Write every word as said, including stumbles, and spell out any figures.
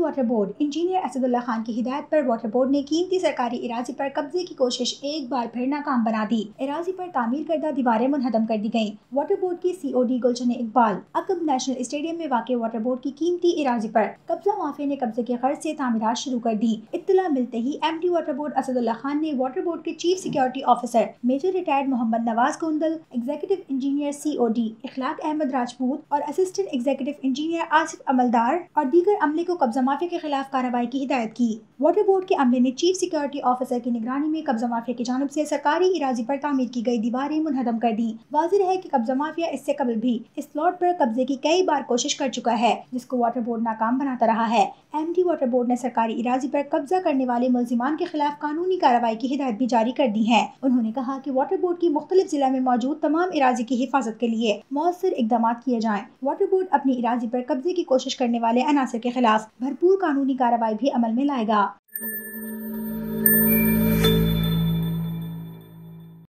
Water board engineer Asad Ullah Khan کی ہدایت پر water board نے قیمتی سرکاری اراضی پر قبضے کی کوشش ایک بار پھر ناکام بنا دی۔ اراضی پر تعمیر کردہ دیواریں منہدم کر دی گئیں۔ واٹر بورڈ کی C O D Gulshan Iqbal عقب نیشنل اسٹیڈیم میں واقع واٹر بورڈ کی قیمتی اراضی پر قبضہ مافیا نے قبضے کے غرض سے تعمیرات شروع کر دی۔ اطلاع ملتے ہی M D water board Asad Ullah Khan نے واٹر بورڈ کے chief security officer major retired Mohammad Nawaz Gondal, executive engineer C O D Akhlaq Ahmed Rajput اور اسسٹنٹ ایگزیکٹو انجینئر آصف عملدار اور دیگر عملے کو قبضہ مافیا کے خلاف کارروائی کی ہدایت کی۔ واٹر بورڈ کے عملے نے چیف سیکیورٹی آفیسر کی نگرانی میں قبضہ مافیا کی جانب سے سرکاری اراضی پر تعمیر کی گئی دیواریں منہدم کر دیں۔ واضح ہے کہ قبضہ مافیا اس سے قبل بھی اس پلاٹ پر قبضے کی کئی بار کوشش کر چکا ہے، جس کو واٹر بورڈ ناکام بناتا رہا ہے۔ ایم ڈی واٹر بورڈ نے سرکاری اراضی پر قبضہ کرنے والے ملزمان کے خلاف قانونی کارروائی کی ہدایت بھی جاری کر دی ہے۔ انہوں نے کہا کہ واٹر بورڈ کی مختلف ضلع میں موجود تمام اراضی کی حفاظت کے لیے مؤثر اقدامات کیے جائیں۔ واٹر بورڈ اپنی اراضی پر قبضے کی کوشش کرنے والے عناصر کے خلاف بھرپور قانونی کارروائی بھی عمل میں لائے گا۔